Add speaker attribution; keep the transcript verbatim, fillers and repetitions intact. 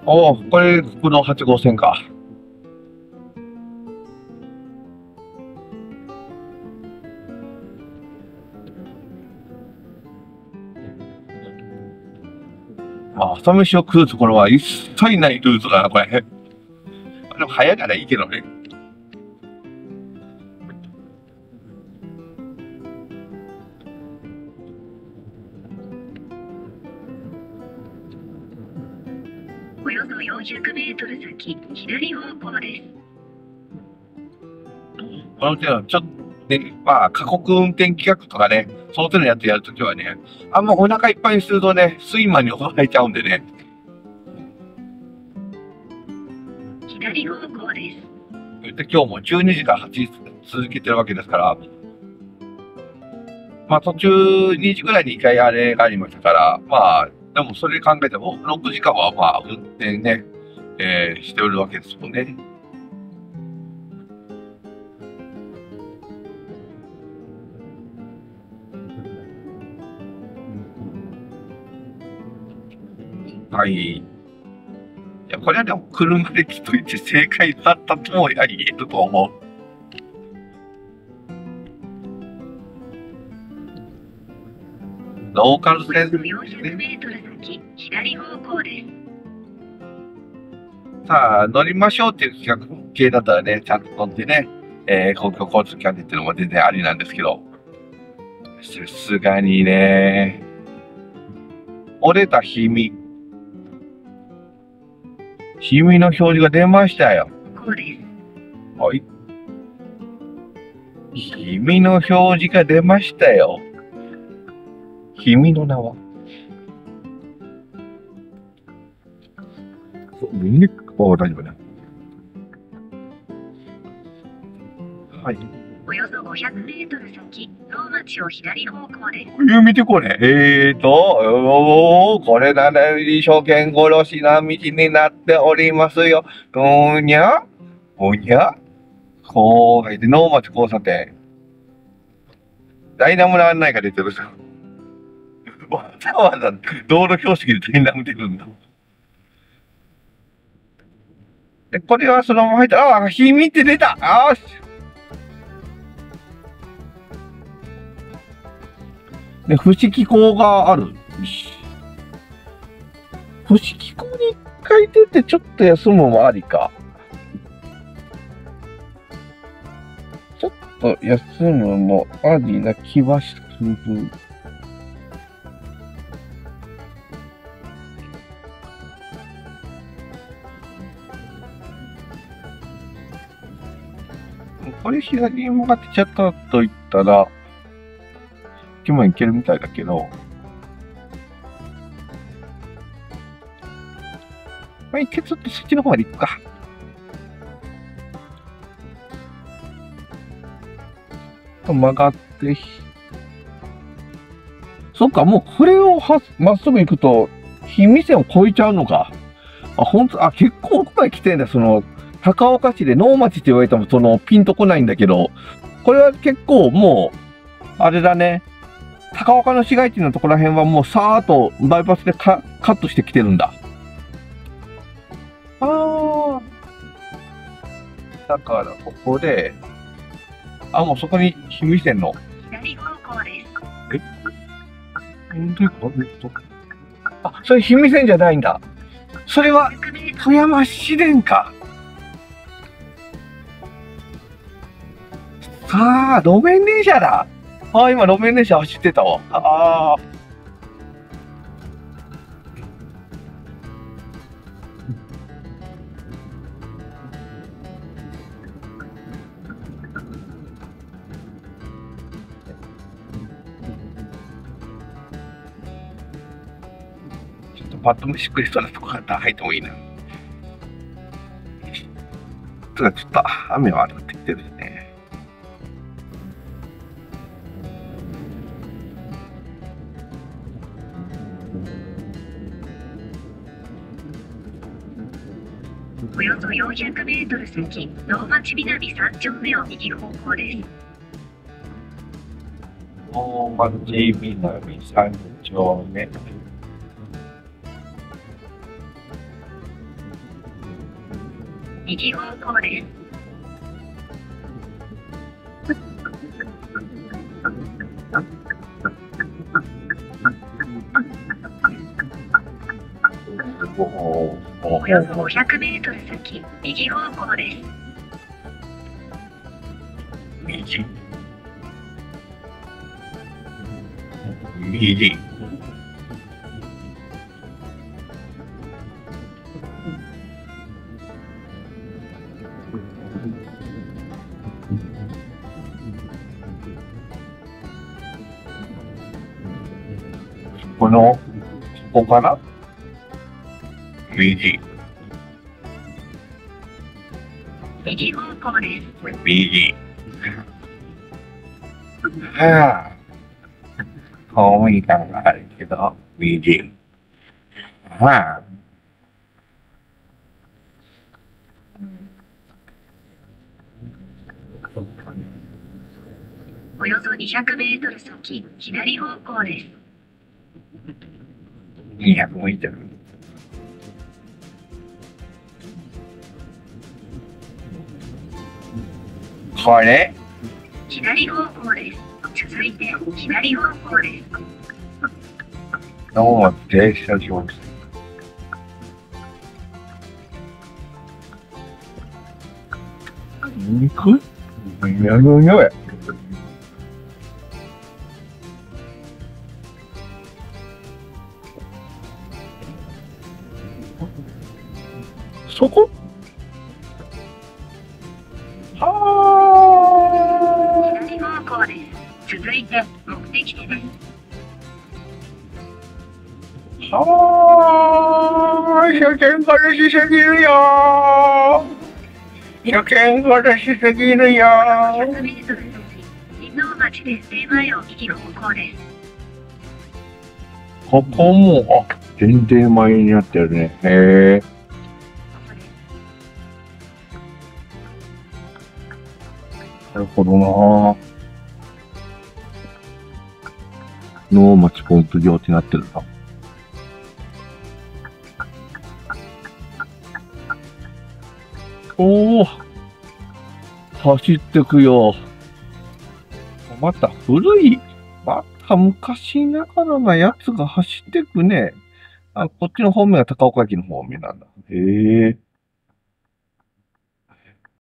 Speaker 1: おお、これ、このはち号線か。あ、朝飯を食うところは一切ないルートだな、これ。でも早いからいいけどね。
Speaker 2: およそよんひゃくメートル先、左方向です。
Speaker 1: この点はちょっとね、まあ、過酷運転企画とかね、その手のやつやるときはね、あんまお腹いっぱいにするとね、睡魔に襲われちゃうんでね。
Speaker 2: 左方向です。
Speaker 1: で今日もじゅうにじから走り続けてるわけですから、まあ途中にじぐらいにいっかいあれがありましたから、まあ、でもそれ考えてもろくじかんはまあ運転ね、えー、しておるわけですもんね。はい。いや、これはでも車で来といて正解だったとも言えると思う。ローカル線です
Speaker 2: よんひゃくメートル先、左方向です。
Speaker 1: さあ、乗りましょうっていう企画系だったらね、ちゃんと乗ってね、えー、公共交通機関でっていうのも全然ありなんですけど、さすがにね、折れた氷見。氷見の表示が出ましたよ。
Speaker 2: こうです。
Speaker 1: はい。氷見の表示が出ましたよ。氷見の名は見にお大丈夫だ。はい。
Speaker 2: およそごひゃくメートル先、能町を左方向です。
Speaker 1: 見てこれ。えーと、おー、これなら証券殺しな道になっておりますよ。どにゃおにゃこう書いて、能町交差点。ダイナムの案内が出てる。わざわざ道路標識でダイナム出るんだ。で、これはそのまま入ったら、ああ、火見って出たあーしで、伏木港がある。伏木港に一回出てちょっと休むのもありか。ちょっと休むもありな気はする。これ左に曲がってちゃったと言ったら、今も行けるみたいだけど、まあ、一回ちょっとそっちの方まで行くか。曲がって、そっか、もうこれをはまっすぐ行くと、氷見線を越えちゃうのか。あ、ほんと、あ、結構奥まで来てんだ、その、高岡市で能町って言われても、その、ピンとこないんだけど、これは結構もう、あれだね。高岡の市街地のところら辺はもうさーっとバイパスでカカットしてきてるんだ。あー。だから、ここで、あ、もうそこに氷見線の。
Speaker 2: 左方向です。
Speaker 1: えどういうことあ、それ氷見線じゃないんだ。それは富山市電か。さあ、路面電車だ。ああ、今路面電車走ってたわ。ああ。ちょっとパッと見しっくりそうなとこから入ってもいいな。ちょっと雨は降ってきてるしね。
Speaker 2: およそよんひゃくメートル先、能町南さん丁目を右方向です。
Speaker 1: 能町南さん丁目。
Speaker 2: 右方向です。
Speaker 1: おお
Speaker 2: およそごひゃくメートル先、右方向です。
Speaker 1: 右。右。この、ここかな？右。
Speaker 2: 右方向です。
Speaker 1: 右。はあ。遠い感があるけど、右。はあ。
Speaker 2: およそにひゃくメートル先、左方向です。
Speaker 1: にひゃくメートル。これ？
Speaker 2: 左方向です。続いて、左方向です。
Speaker 1: どうも、停車します。肉？やるよや。そこ？はあ。
Speaker 2: 左方向です。続いて、目的地です。
Speaker 1: はーい、車検からしすぎるよー。車検からしすぎるよ
Speaker 2: ひゃくメ
Speaker 1: ー。
Speaker 2: ートル先、林道町で手前を右方向です。
Speaker 1: ここも、あ、全然前になってるね。へえ。
Speaker 2: ここです。
Speaker 1: なるほどなー。能町ポンプ場ってなってるな。おお、走ってくよ。また古い、また昔ながらなやつが走ってくね。あ、こっちの方面は高岡駅の方面なんだ。へえ。